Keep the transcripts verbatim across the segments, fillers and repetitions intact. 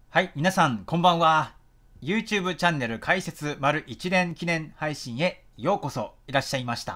はい、皆さんこんばんは。 YouTube チャンネル開設丸いちねん記念配信へようこそいらっしゃいました。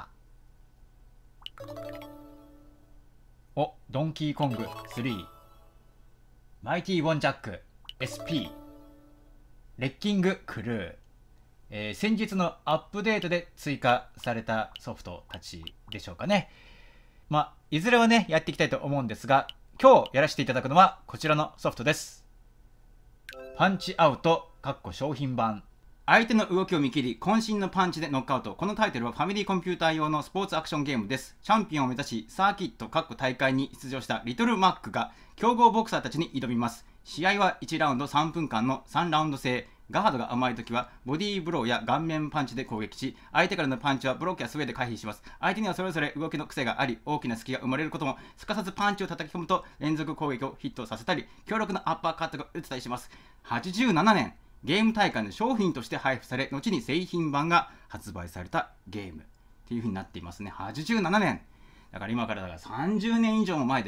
お、ドンキーコングスリー、マイティウォンジャック エスピー、 レッキングクルー、えー、先日のアップデートで追加されたソフトたちでしょうかね。まあいずれはねやっていきたいと思うんですが、今日やらせていただくのはこちらのソフトです。パンチアウト商品版。相手の動きを見切り渾身のパンチでノックアウト。このタイトルはファミリーコンピューター用のスポーツアクションゲームです。チャンピオンを目指しサーキット大会に出場したリトルマックが強豪ボクサーたちに挑みます。試合はいちラウンドさんぷんかんのさんラウンド制。ガードが甘い時はボディーブローや顔面パンチで攻撃し、相手からのパンチはブロックやスウェーで回避します。相手にはそれぞれ動きの癖があり、大きな隙が生まれることも、すかさずパンチを叩き込むと連続攻撃をヒットさせたり、強力なアッパーカットが打てたりします。はちじゅうななねん、ゲーム大会の商品として配布され、後に製品版が発売されたゲームっていう風になっていますね。はちじゅうななねんだから今からだからさんじゅうねん以上も前です。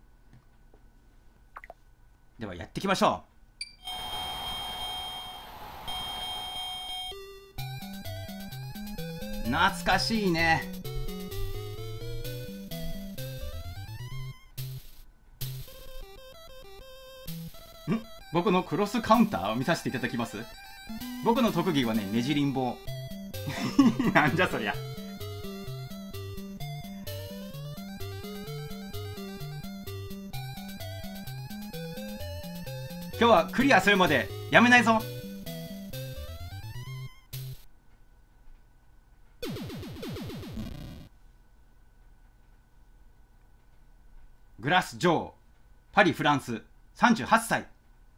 ではやっていきましょう。懐かしいね。ん僕のクロスカウンターを見させていただきます。僕の特技はね、ねじりん棒。なんじゃそりゃ。今日はクリアするまでやめないぞ。グラス・ジョー、パリ・フランス、さんじゅうはっさい。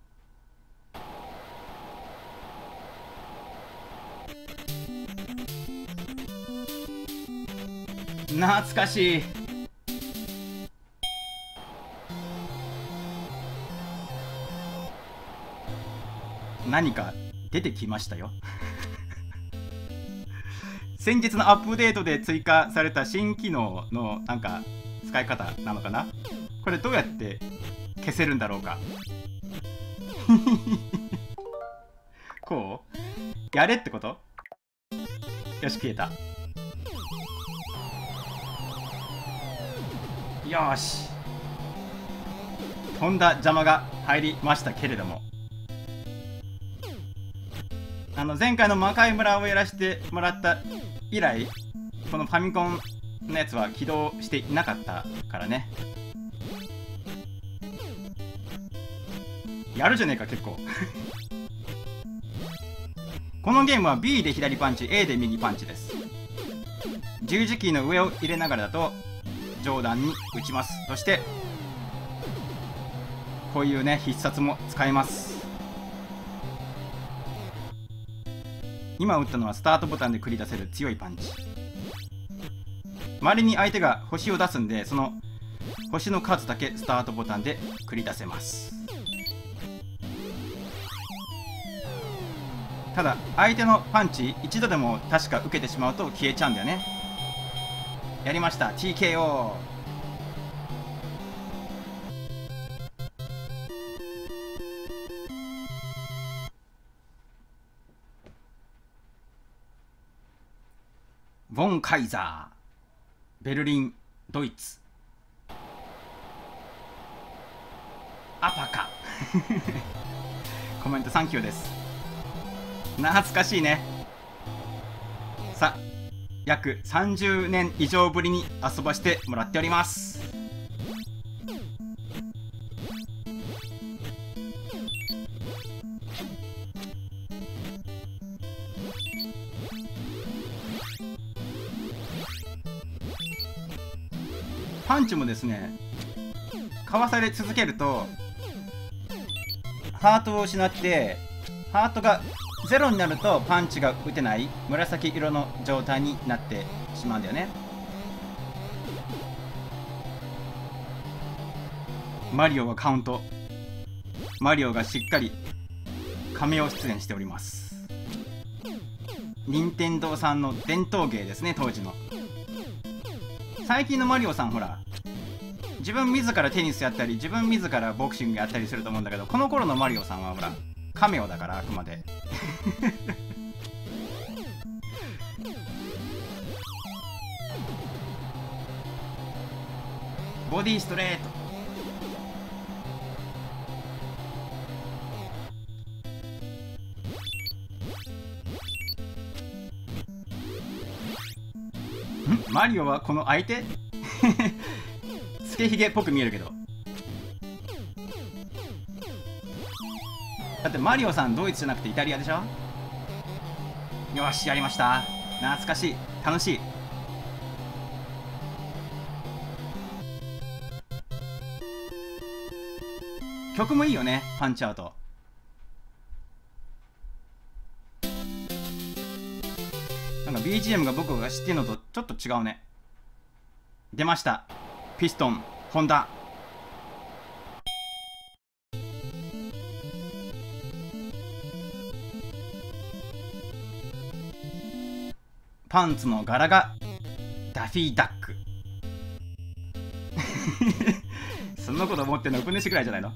懐かしい。何か出てきましたよ。先日のアップデートで追加された新機能のなんか使い方なのかな。これどうやって消せるんだろうか。こうやれってこと。よし消えた。よし、飛んだ邪魔が入りましたけれども、あの前回の魔界村をやらせてもらった以来、このファミコンのやつは起動していなかったからね。やるじゃねえか結構。このゲームは ビー で左パンチ、 エー で右パンチです。十字キーの上を入れながらだと上段に打ちます。そしてこういうね必殺も使えます。今打ったのはスタートボタンで繰り出せる強いパンチ。周りに相手が星を出すんで、その星の数だけスタートボタンで繰り出せます。ただ相手のパンチ一度でも確か受けてしまうと消えちゃうんだよね。やりました ティーケーオー。 ヴォン・カイザー、ベルリン、ドイツ。アパカ。コメントサンキューです。懐かしいね。さあ約さんじゅうねん以上ぶりに遊ばしてもらっております。パンチもですね、かわされ続けるとハートを失って、ハートがゼロになるとパンチが打てない紫色の状態になってしまうんだよね。マリオがカウント。マリオがしっかりカメオ出演しております。任天堂さんの伝統芸ですね、当時の。最近のマリオさんほら自分自らテニスやったり自分自らボクシングやったりすると思うんだけど、この頃のマリオさんはほらカメオだから、あくまでボディストレート。んマリオはこの相手つけひげっぽく見えるけど、だってマリオさんドイツじゃなくてイタリアでしょ。よしやりました。懐かしい、楽しい。曲もいいよね、パンチアウト。なんか ビージーエム が僕が知ってるのとちょっと違うね。出ました、ピストンホンダ。パンツの柄がダフィーダックそんなこと思ってんのウプ主ぐらいじゃないの。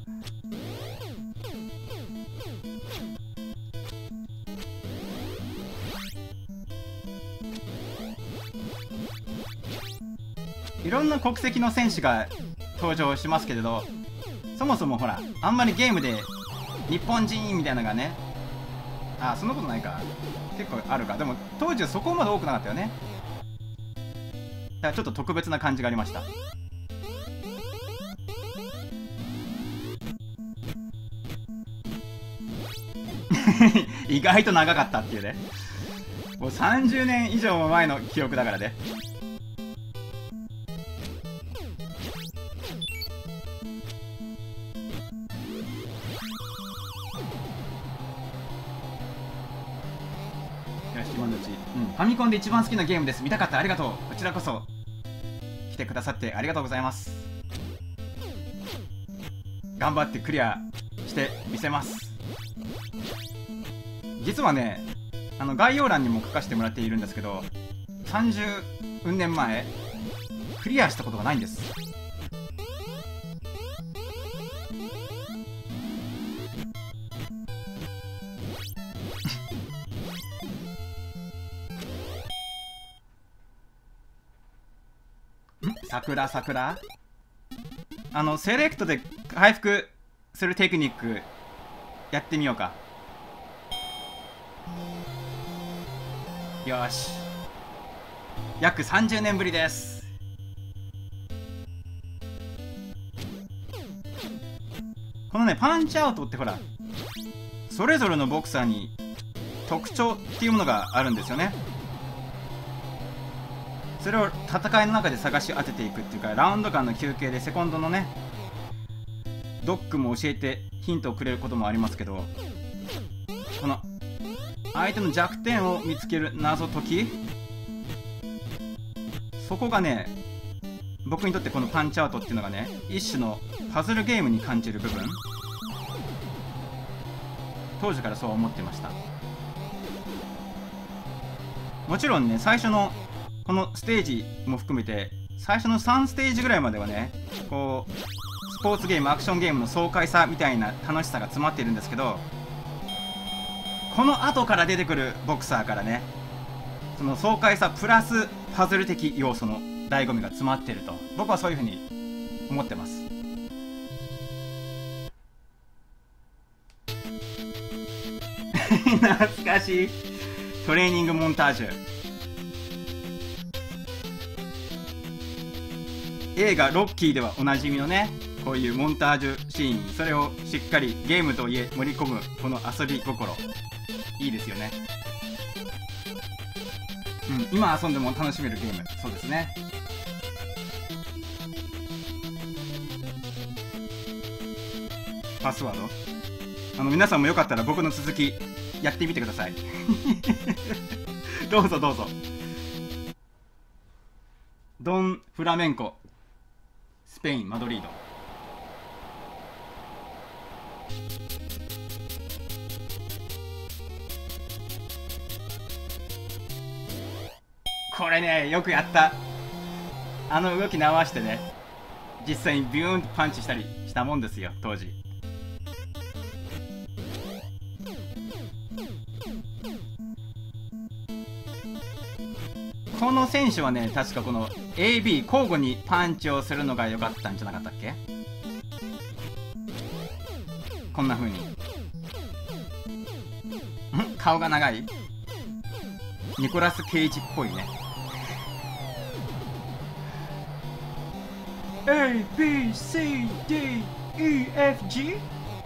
いろんな国籍の選手が登場しますけれど、そもそもほらあんまりゲームで日本人みたいなのがね、あ、そんなことないか、結構あるか。でも当時はそこまで多くなかったよね。だからちょっと特別な感じがありました意外と長かったっていうね。もうさんじゅうねん以上も前の記憶だからね。ファミコンで一番好きなゲームです。見たかった、ありがとう。こちらこそ来てくださってありがとうございます。頑張ってクリアしてみせます。実はね、あの概要欄にも書かせてもらっているんですけど、さんじゅうねんまえクリアしたことがないんです。桜桜あのセレクトで回復するテクニックやってみようか。よし、約さんじゅうねんぶりです。このねパンチアウトってほらそれぞれのボクサーに特徴っていうものがあるんですよね。それを戦いの中で探し当てていくっていうか、ラウンド間の休憩でセコンドのねドックも教えてヒントをくれることもありますけど、この相手の弱点を見つける謎解き、そこがね僕にとってこのパンチアウトっていうのがね一種のパズルゲームに感じる部分、当時からそう思ってました。もちろんね最初のこのステージも含めて最初のさんステージぐらいまではねこうスポーツゲームアクションゲームの爽快さみたいな楽しさが詰まっているんですけど、この後から出てくるボクサーからねその爽快さプラスパズル的要素の醍醐味が詰まっていると僕はそういうふうに思ってます。懐かしいトレーニングモンタージュ。映画ロッキーではおなじみのねこういうモンタージュシーン、それをしっかりゲームといえ盛り込むこの遊び心いいですよね。うん、今遊んでも楽しめるゲーム、そうですね。パスワード、あの皆さんもよかったら僕の続きやってみてくださいどうぞどうぞ。ドン・フラメンコ、スペイン・マドリード。これねよくやった、あの動き直してね実際にビューンとパンチしたりしたもんですよ当時。この選手はね、確かこの エービー 交互にパンチをするのが良かったんじゃなかったっけ。こんな風にん顔が長いニコラス・ケイジっぽいね。 エービーシーディーイーエフジー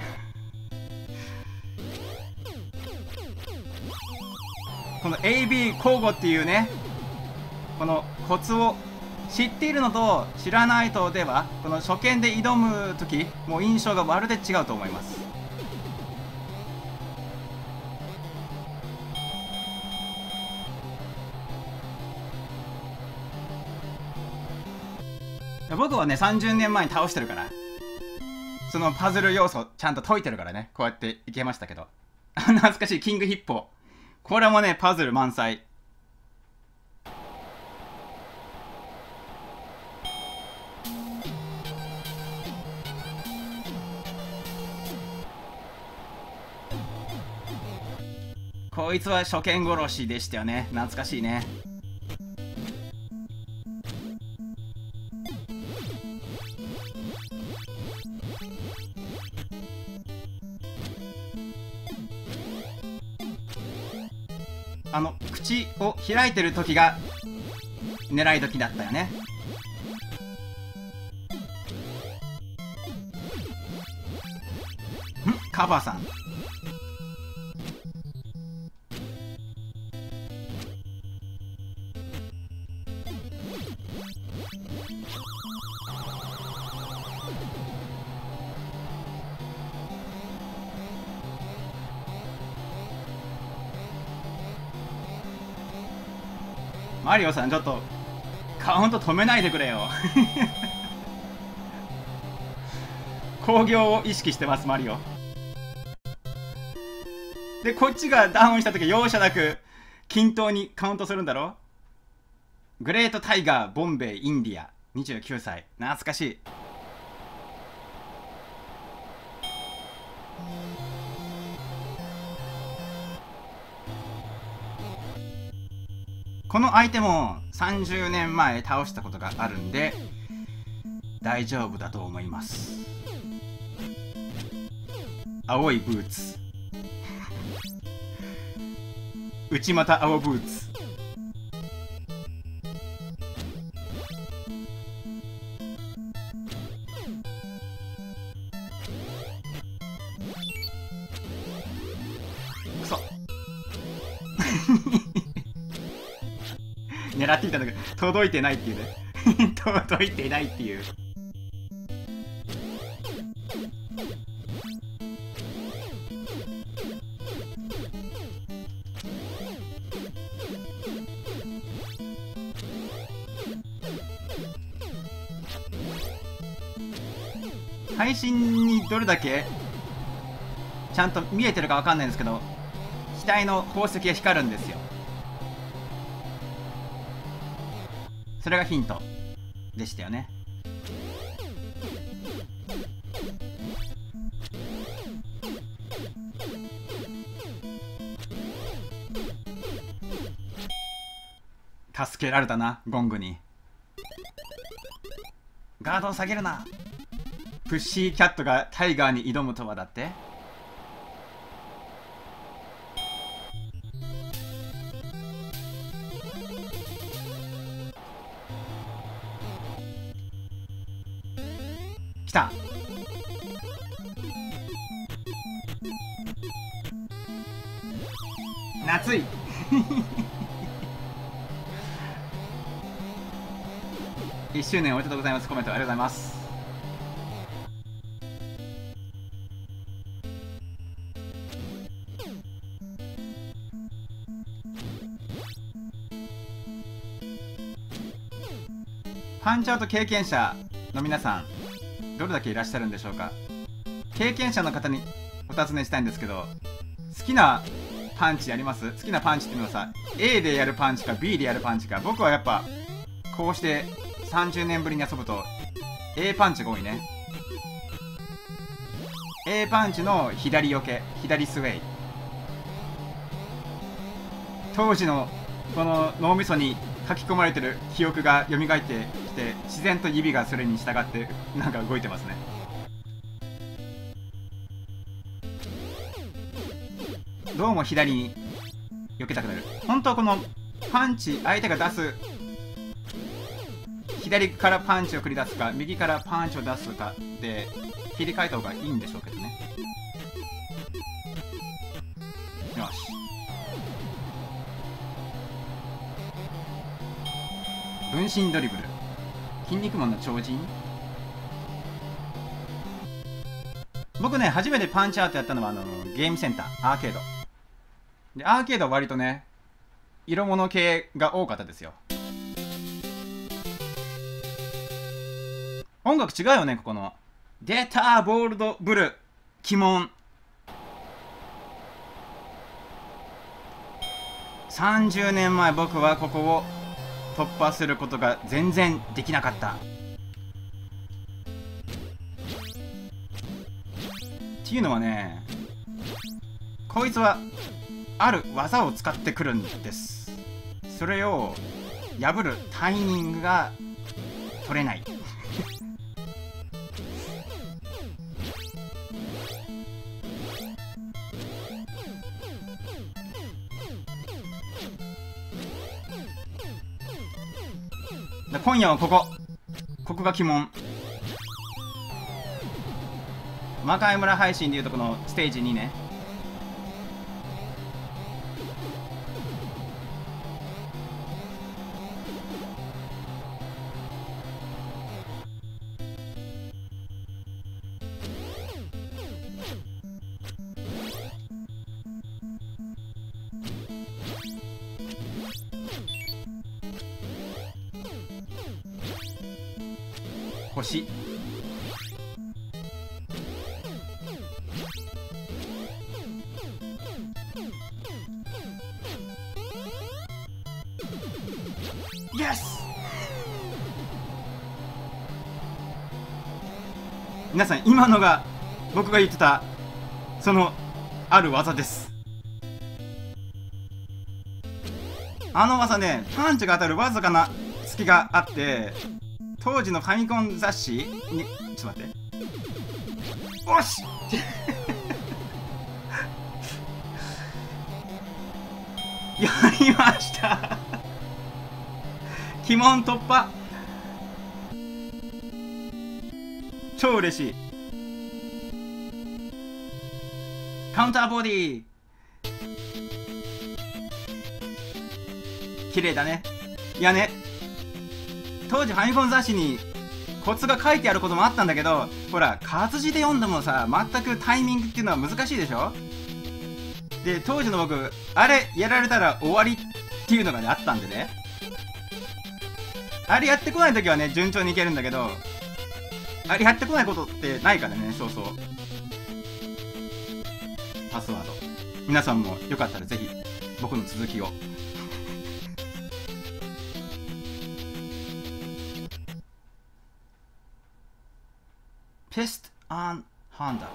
この エービー 交互っていうね、このコツを知っているのと知らないとでは、この初見で挑む時もう印象がまるで違うと思います。僕はねさんじゅうねんまえに倒してるから、そのパズル要素ちゃんと解いてるからね、こうやっていけましたけど。懐かしいキングヒッポ、これもねパズル満載。こいつは初見殺しでしたよね。懐かしいね。あの口を開いてる時が狙い時だったよね。んカバさん、マリオさんちょっとカウント止めないでくれよ。興行を意識してますマリオ。でこっちがダウンした時容赦なく均等にカウントするんだろ。グレートタイガーボンベイインディアにじゅうきゅうさい、懐かしい。この相手もさんじゅうねんまえ倒したことがあるんで大丈夫だと思います。青いブーツ内股青ブーツ、くそ狙ってみたんだけど届いてないっていうね。届いてないっていう。配信にどれだけちゃんと見えてるかわかんないんですけど、額の宝石が光るんですよ。それがヒントでしたよね。助けられたなゴングに。ガードを下げるな。プッシーキャットがタイガーに挑むとはだって。来た。夏い。いっしゅうねんおめでとうございます。コメントありがとうございます。パンチアウト経験者の皆さんどれだけいらっしゃるんでしょうか。経験者の方にお尋ねしたいんですけど、好きなパンチあります？好きなパンチっていうのはさ A でやるパンチか B でやるパンチか。僕はやっぱこうしてさんじゅうねんぶりに遊ぶと A パンチが多いね。 A パンチの左避け、左スウェイ。当時のこの脳みそに書き込まれてる記憶が蘇ってきて、自然と指がそれに従ってなんか動いてますね。どうも左に避けたくなる。本当はこのパンチ、相手が出す左からパンチを繰り出すか右からパンチを出すかで切り替えた方がいいんでしょうけどね。よし、分身ドリブル、筋肉マンの超人。僕ね、初めてパンチアウトやったのはあのゲームセンター、アーケードで、アーケードは割とね色物系が多かったですよ。音楽違うよね、ここのデータボールドブル鬼門。さんじゅうねんまえ僕はここを突破することが全然できなかった。っていうのはね、こいつはある技を使ってくるんです。それを破るタイミングが取れない。今夜はここここが鬼門。魔界村配信でいうとこのステージにね。星。イエス。皆さん、今のが僕が言ってたそのある技です。あの技ね、パンチが当たるわずかな隙があって、当時のファミコン雑誌に、ちょっと待って、おしやりました鬼門突破。超嬉しい。カウンターボディ綺麗だね。いやね、当時ファミコン雑誌にコツが書いてあることもあったんだけど、ほら活字で読んでもさ、全くタイミングっていうのは難しいでしょ。で、当時の僕、あれやられたら終わりっていうのがねあったんでね、あれやってこない時はね順調にいけるんだけど、あれやってこないことってないからね。そうそう、パスワード、皆さんもよかったらぜひ僕の続きをペスト・アン・ハンダ。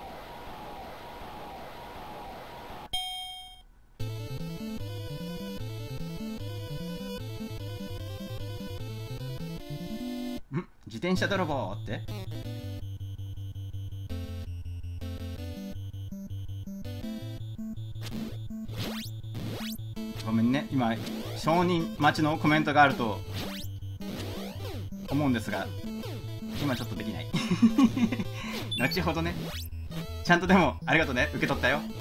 ん？自転車泥棒って？ごめんね、今承認待ちのコメントがあると思うんですが、今ちょっとできない後ほどね。ちゃんとでもありがとうね、受け取ったよ。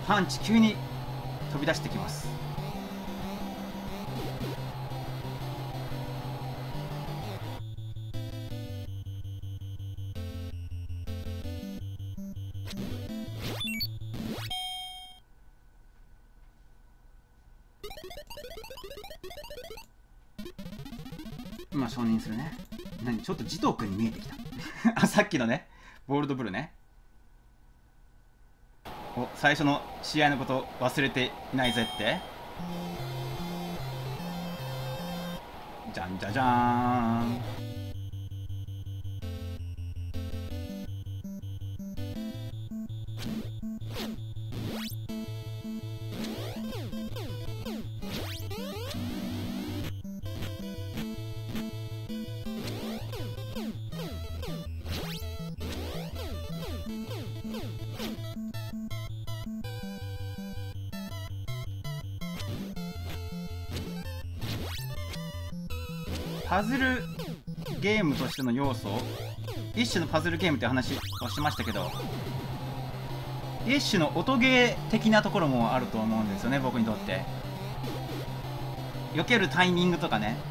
パンチ急に飛び出してきます。今承認するね。何ちょっと慈瞳君に見えてきたあ、さっきのねボールドブルね。お、最初の試合のこと忘れていないぜって。じゃんじゃじゃーん。パズルゲームとしての要素、一種のパズルゲームって話をしましたけど、一種の音ゲー的なところもあると思うんですよね、僕にとって。避けるタイミングとかね、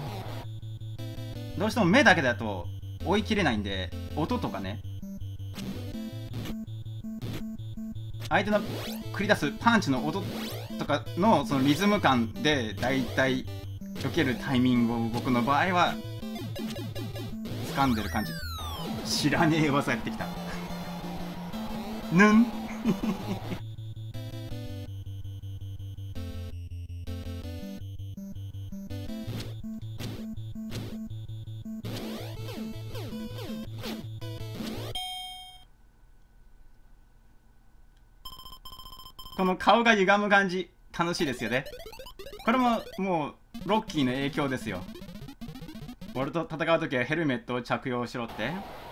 どうしても目だけだと追い切れないんで、音とかね、相手の繰り出すパンチの音とかのそのリズム感でだいたい避けるタイミングを僕の場合は掴んでる感じ。知らねえ技やってきたぬんこの顔が歪む感じ楽しいですよね。これももうロッキーの影響ですよ。俺と戦う時はヘルメットを着用しろって。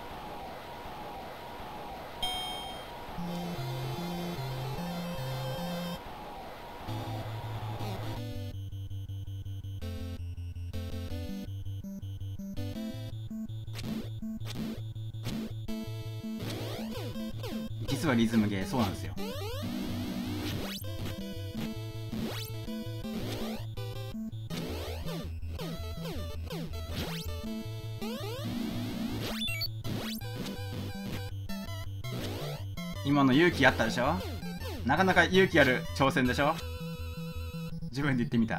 実はリズムゲー、そうなんですよ。今の勇気あったでしょ。なかなか勇気ある挑戦でしょ。自分で言ってみた。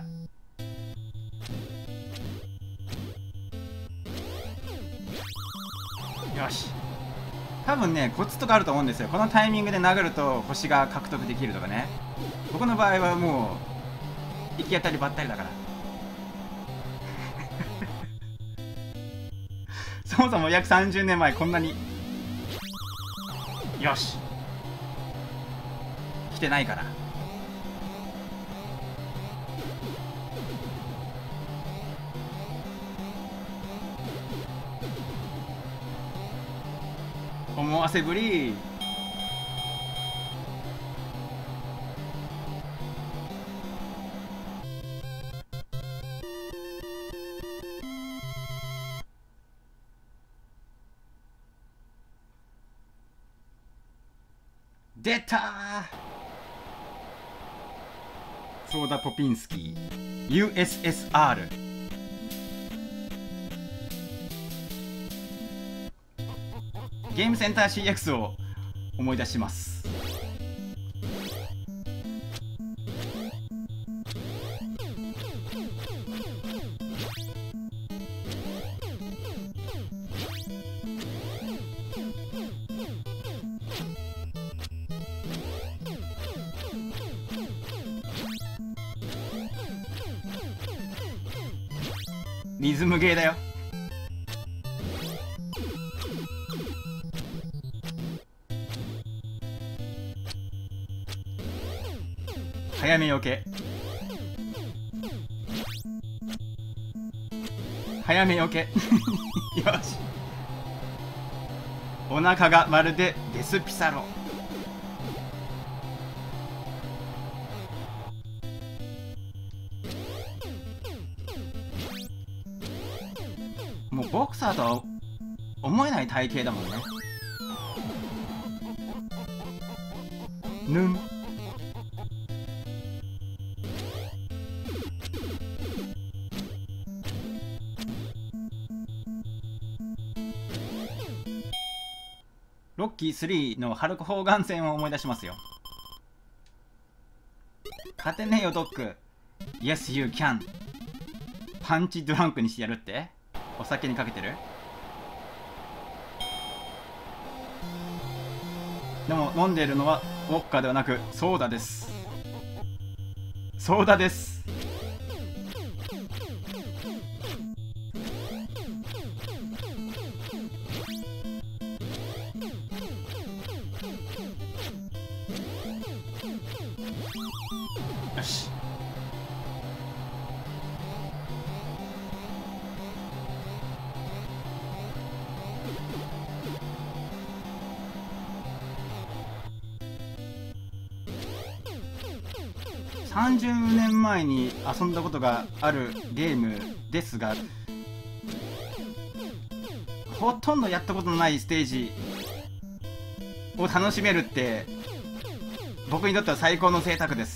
よし、多分ねコツとかあると思うんですよ。このタイミングで殴ると星が獲得できるとかね。僕の場合はもう行き当たりばったりだからそもそも約さんじゅうねんまえこんなによし来てないから。思わせぶり。出たー。ソーダポピンスキー ユーエスエスアール。 ゲームセンター シーエックス を思い出します。リズムゲーだよ。早めよけ早めよけよし。お腹がまるでデスピサロ。もうボクサーとは思えない体型だもんね。ぬんロッキースリーのハルク・ホーガン戦を思い出しますよ。勝てねえよドック。 Yes you can。 パンチドランクにしてやるって。お酒にかけてる。でも飲んでいるのはウォッカではなくソーダです。ソーダです。よし。さんじゅうねんまえに遊んだことがあるゲームですが、ほとんどやったことのないステージを楽しめるって僕にとっては最高の贅沢です。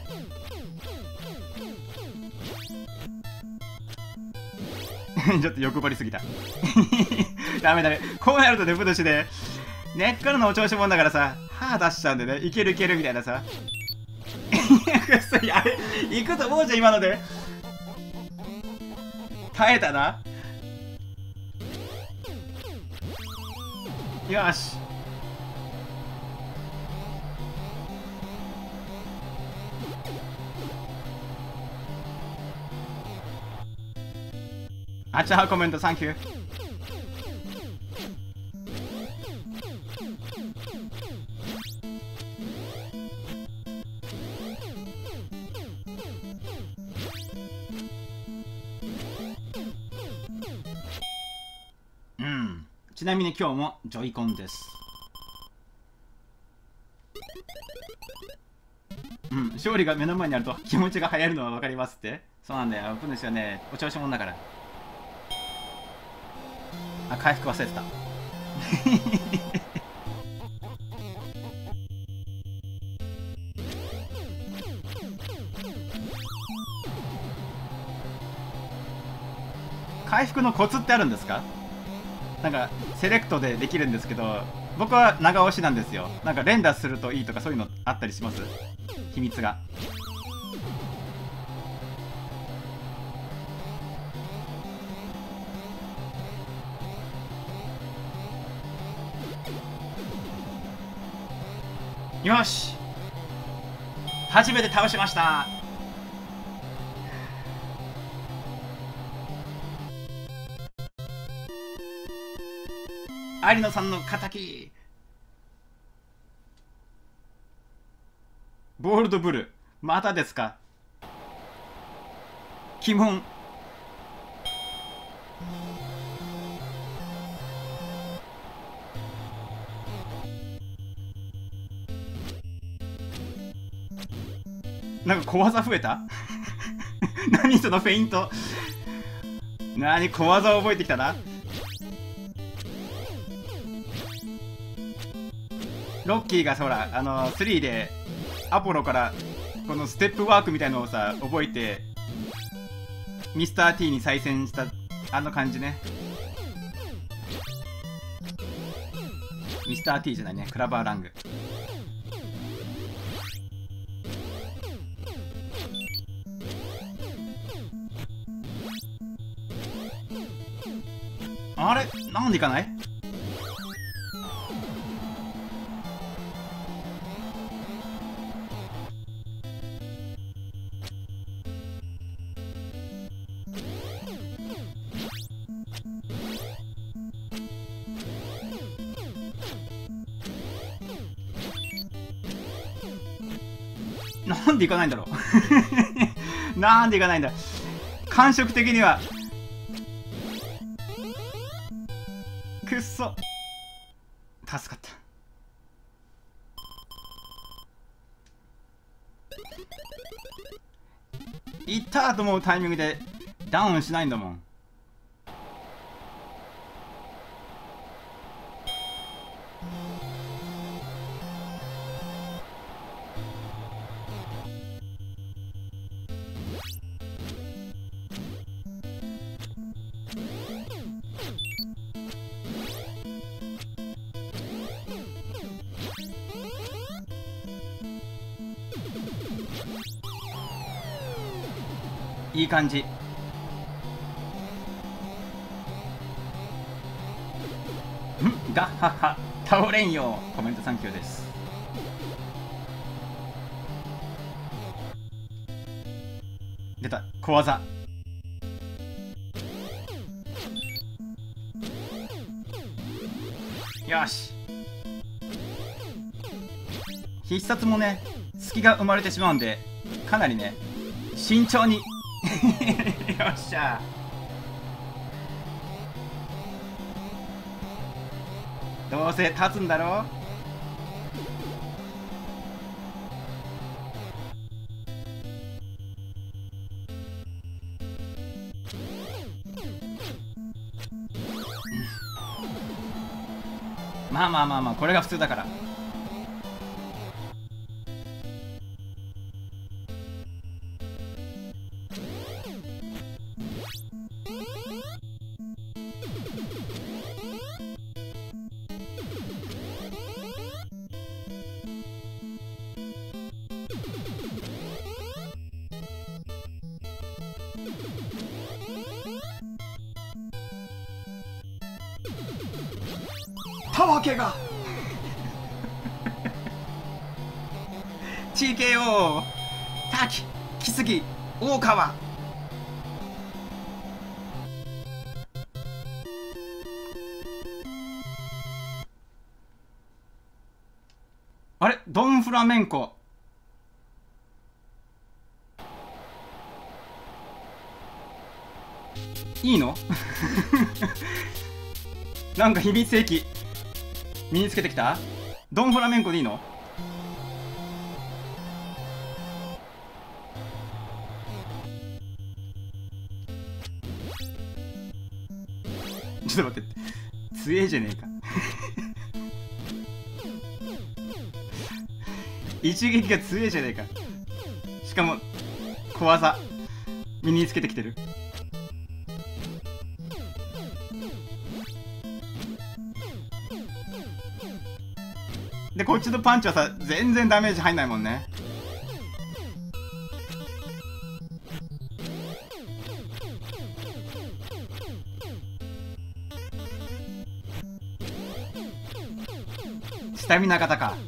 ちょっと欲張りすぎた。ダメダメ。こうなるとね、ぶとしで根っからのお調子者だからさ、歯出しちゃうんでね、いけるいけるみたいなさ。いや、あれ行くと思うじゃん今ので。耐えたな。よし。あちらコメントサンキュー。うん。ちなみに今日もジョイコンです。うん、勝利が目の前にあると気持ちが流行るのは分かりますって。そうなんだよ。プヌシはね、お調子者だから。あ、回復忘れてた。回復のコツってあるんですか？なんかセレクトでできるんですけど、僕は長押しなんですよ。なんか連打するといいとかそういうのあったりします？秘密が。よし、初めて倒しました。有野さんの敵。ボールドブルまたですか？鬼門。なんか小技増えた。何そのフェイント。何小技を覚えてきたな。ロッキーがほらあのスリーでアポロからこのステップワークみたいのをさ覚えてミスター T に再戦したあの感じね。ミスター T じゃないね、クラバーラング。あれなんでいかない？なんでいかないんだろう。なんでいかないんだ。感触的にはくっそ助かった。いったと思うタイミングでダウンしないんだもん。 いい感じ。んガッハッハ倒れんよ。コメントサンキューです。出た小技。よし、必殺もね隙が生まれてしまうんで、かなりね慎重によっしゃ。どうせ立つんだろう。まあまあまあまあ、これが普通だから。たわけがチーケーオー 滝木杉大川。あれドンフラメンコいいのなんか秘密兵器身につけてきた。ドンフラメンコでいいの。ちょっと待って、強えじゃねえか一撃が強えじゃねえか。しかも小技身につけてきてる。でこっちのパンチはさ全然ダメージ入んないもんね。スタミナ型か。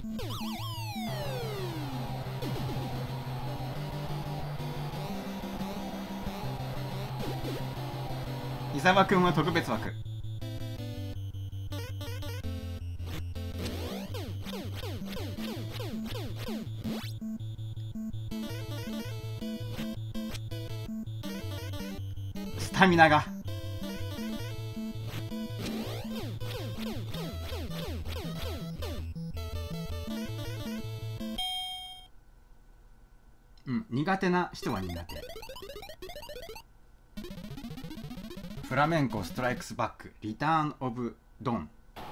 伊沢くんは特別枠。スタミナがうん苦手な人は苦手。フラメンコストライクスバックリターンオブドン。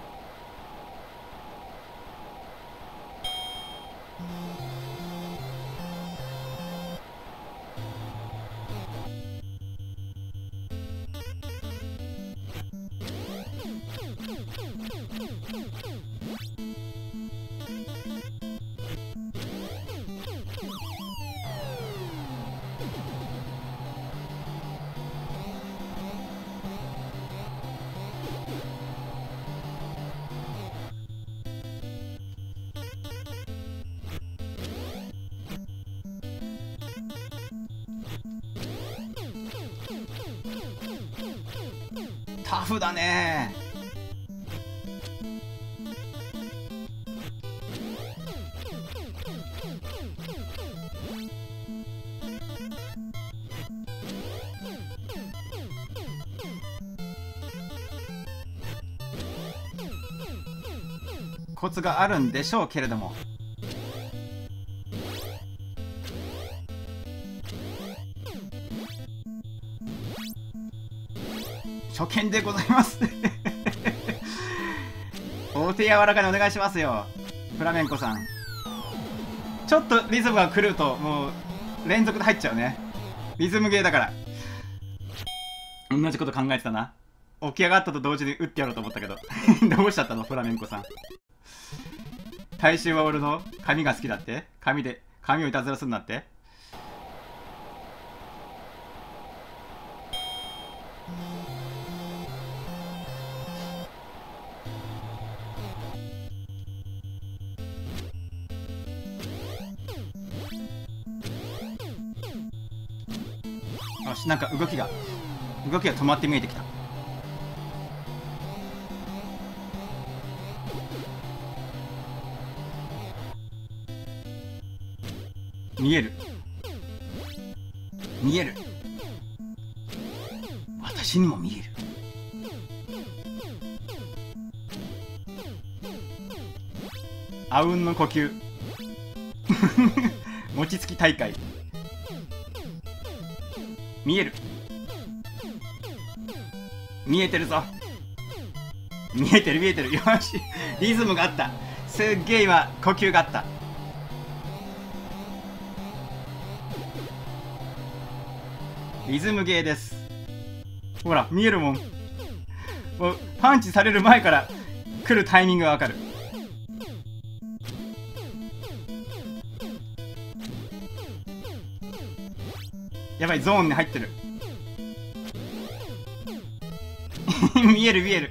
タフだね。コツがあるんでしょうけれども。初見でございますお手柔らかにお願いしますよフラメンコさん。ちょっとリズムが狂うともう連続で入っちゃうね。リズムゲーだから。同じこと考えてたな。起き上がったと同時に打ってやろうと思ったけどどうしちゃったのフラメンコさん。大衆は俺の髪が好きだって。髪で髪をいたずらするんだって。 よし、なんか動きが動きが止まって見えてきた。見える見える、私にも見える。あうんの呼吸餅つき大会。見える見えてるぞ、見えてる見えてる。よし、リズムがあった。すっげえ今呼吸があった。リズムゲーです。ほら見えるもん。もうパンチされる前から来るタイミングがわかる。やばい、ゾーンに入ってる見える見える。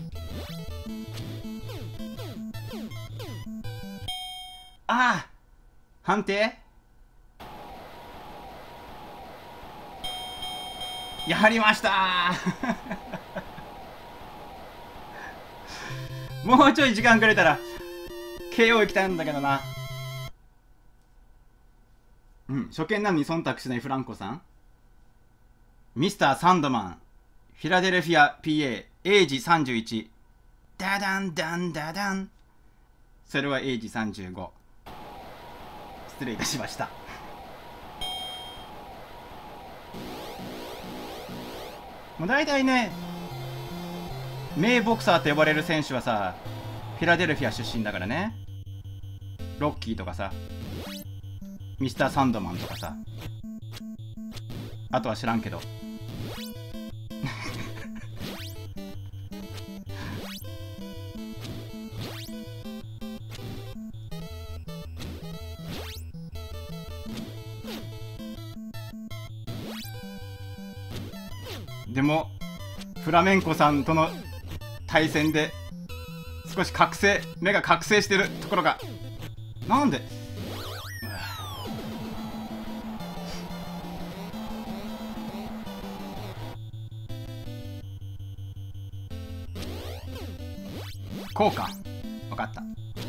ああ、判定やりましたもうちょい時間くれたら ケーオー 行きたいんだけどな。うん、初見なのに忖度しないフランコさん。ミスターサンドマン、フィラデルフィア ピーエー、エイジさんじゅういち。ダダンダンダダン。それはエイジさんじゅうご。失礼いたしました。もう大体ね、名ボクサーと呼ばれる選手はさ、フィラデルフィア出身だからね。ロッキーとかさ、ミスターサンドマンとかさ、あとは知らんけどでもフラメンコさんとの対戦で少し覚醒、目が覚醒してるところが、なんでこうか、分かった。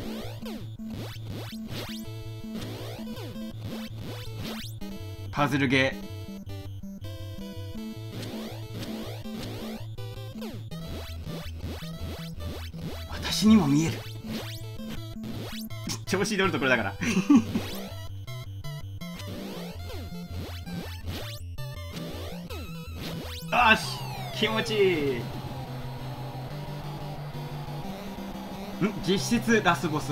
パズルゲー。私にも見える調子に乗るところだからよし、気持ちいい。ん、実質ラスボス。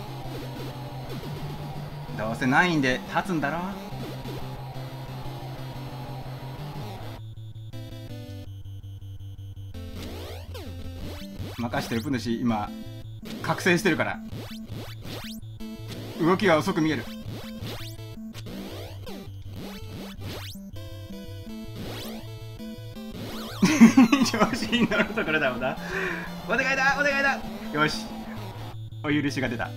どうせナインで立つんだろ。任してウプ主今覚醒してるから動きが遅く見える調子に乗るところだもんな。お願いだお願いだ。よし、お許しが出た。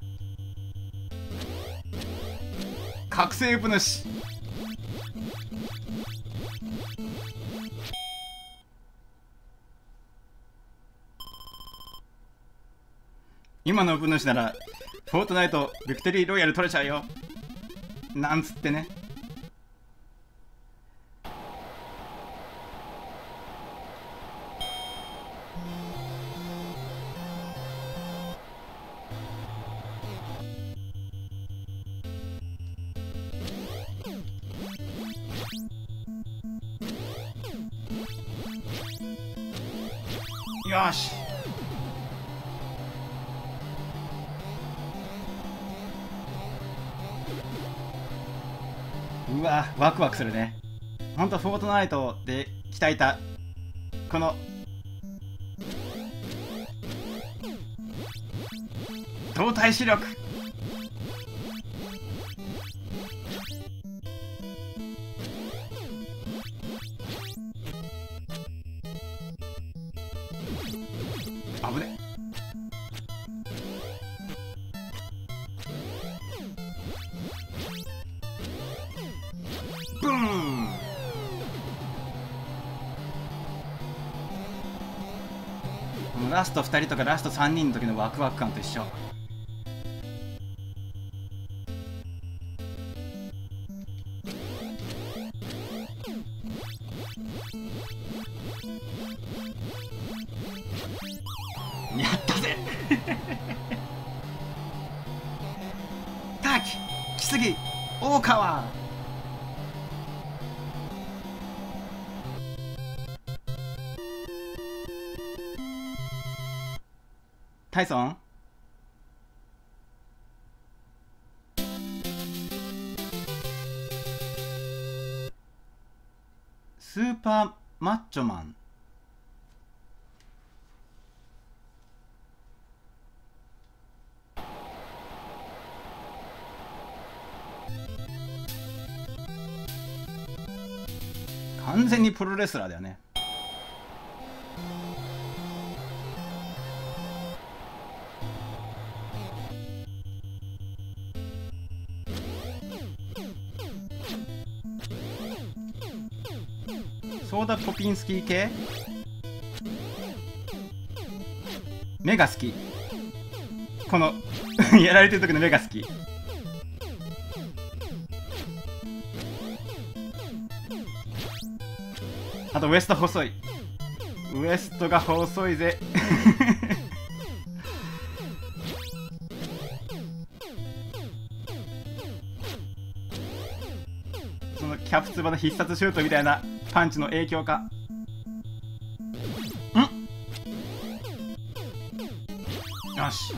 覚醒ウプ主。今のウプ主ならフォートナイトビクトリーロイヤル取れちゃうよなんつってね。よし、うわワクワクするね。ほんとフォートナイトで鍛えたこの動体視力。 危ね。ブーン。ラストふたりとかラストさんにんの時のワクワク感と一緒。やったぜ滝、木杉、大川。タイソン、スーパーマッチョマン。完全にプロレスラーだよね。ソーダポピンスキー系。目が好き。このやられてる時の目が好き。あとウエスト細い。ウエストが細いぜそのキャプツバの必殺シュートみたいなパンチの影響か。んよし。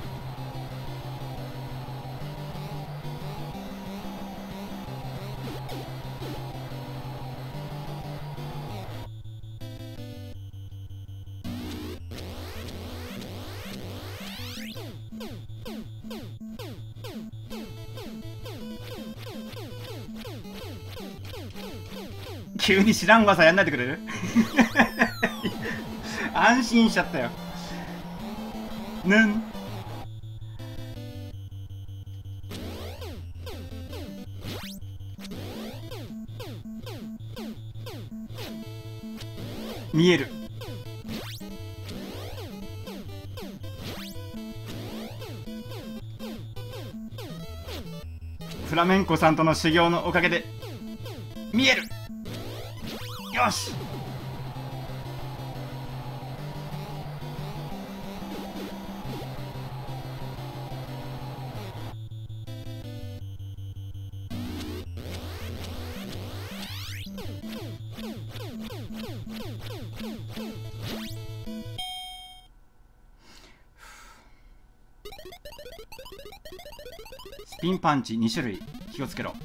急に知らん技やんないでくれる安心しちゃったよ。ぬん。見える。フラメンコさんとの修行のおかげで見える。よし。スピンパンチに種類気をつけろ。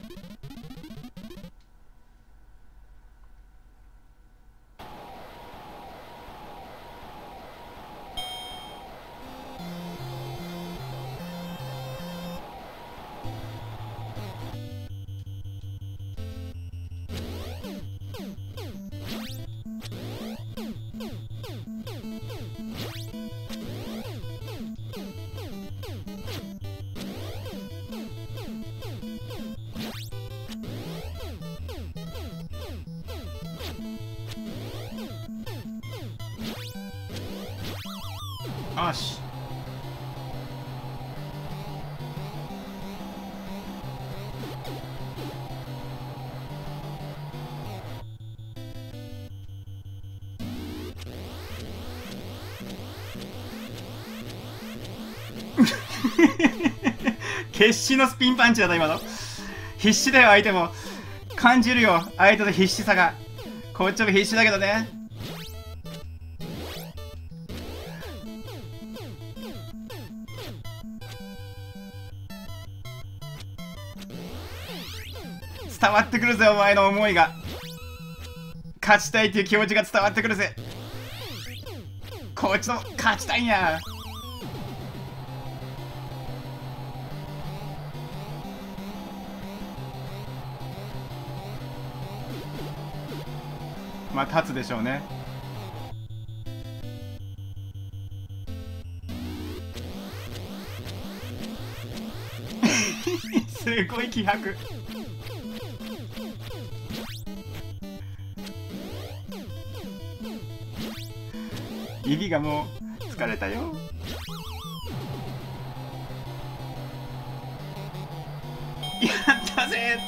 よし。決死のスピンパンチだった今の。必死だよ相手も。感じるよ相手の必死さが。こっちも必死だけどね。伝わってくるぜお前の思いが。勝ちたいっていう気持ちが伝わってくるぜ。こっちの勝ちたいんや。まあ立つでしょうね。 すごい気迫。指がもう疲れたよ。やったぜ。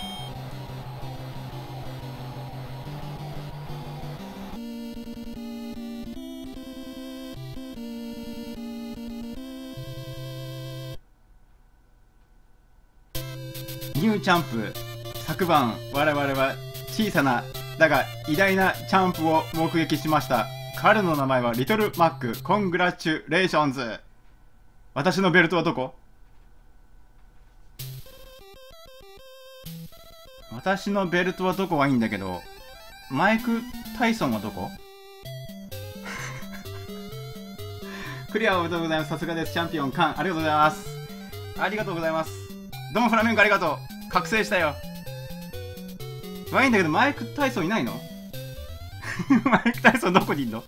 ニューチャンプ。昨晩我々は小さなだが偉大なチャンプを目撃しました。彼の名前はリトルマック。コングラチュレーションズ。私のベルトはどこ？私のベルトはどこはいいんだけど、マイク・タイソンはどこ？クリアおめでとうございます。さすがです。チャンピオンカン、ありがとうございます。ありがとうございます。どうもフラメンコありがとう。覚醒したよ。まあいいんだけど、マイク・タイソンいないの？マイク・タイソンどこにいんの？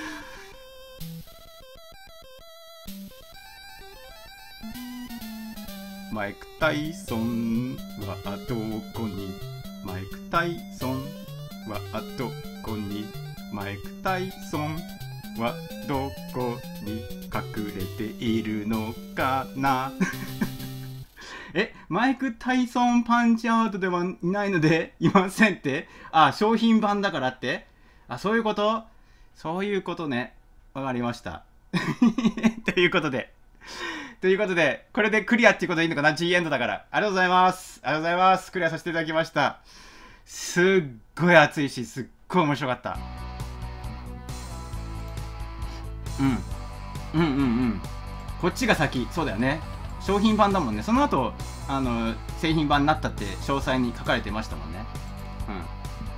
マイク・タイソンはどこに？マイク・タイソンはどこに？マイク・タイソンはどこに隠れているのかな？え、マイク・タイソンパンチアウトではいないのでいませんって？あ、商品版だからって？あ、そういうこと？そういうことね。わかりました。ということで。ということで、これでクリアっていうことでいいのかな？ G エンドだから。ありがとうございます。ありがとうございます。クリアさせていただきました。すっごい熱いし、すっごい面白かった。うん。うんうんうん。こっちが先。そうだよね。商品版だもんね。その後、あの、製品版になったって詳細に書かれてましたもんね。うん。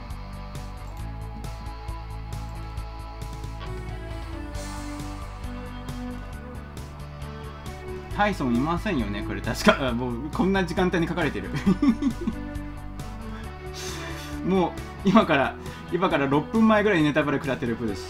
タイソンいませんよね、これ確か。もうこんな時間帯に書かれてる。もう今から今からろっぷんまえぐらいにネタバレ食らってるプです。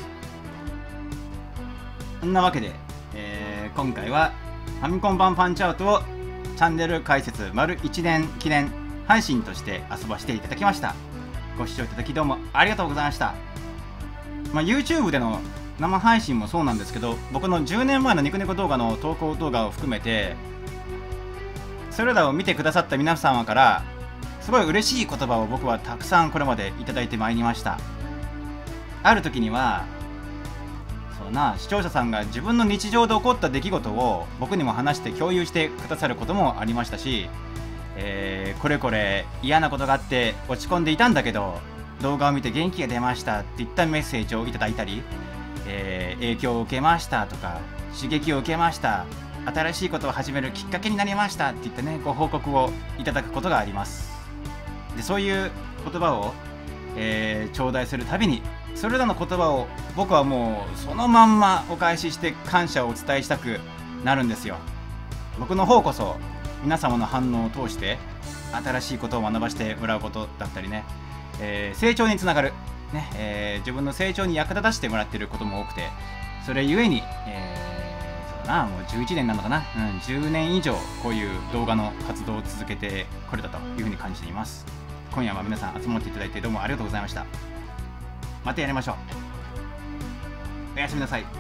そんなわけで、えー、今回はファミコン版パンチアウトをチャンネル開設丸いちねん記念配信として遊ばせていただきました。ご視聴いただきどうもありがとうございました。まあ、YouTube での生配信もそうなんですけど、僕のじゅうねんまえのニコニコ動画の投稿動画を含めて、それらを見てくださった皆様からすごい嬉しい言葉を僕はたくさんこれまでいただいてまいりました。ある時にはそうな、視聴者さんが自分の日常で起こった出来事を僕にも話して共有してくださることもありましたし、えー、これこれ嫌なことがあって落ち込んでいたんだけど動画を見て元気が出ましたっていったメッセージをいただいたり、えー、影響を受けましたとか刺激を受けました、新しいことを始めるきっかけになりましたっていったね、ご報告をいただくことがあります。でそういう言葉を、えー、頂戴するたびにそれらの言葉を僕はもうそのまんまお返しして感謝をお伝えしたくなるんですよ。僕の方こそ皆様の反応を通して新しいことを学ばせてもらうことだったりね、えー、成長につながる、ねえー、自分の成長に役立たせてもらっていることも多くて、それゆえに、えー、そうだな、もうじゅういちねんなのかな、うん、じゅうねん以上こういう動画の活動を続けてこれたというふうに感じています。今夜は皆さん集まっていただいてどうもありがとうございました。またやりましょう。おやすみなさい。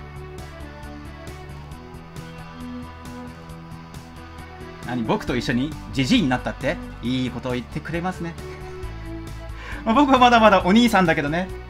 何、僕と一緒にジジイになったっていいことを言ってくれますね。僕はまだまだお兄さんだけどね。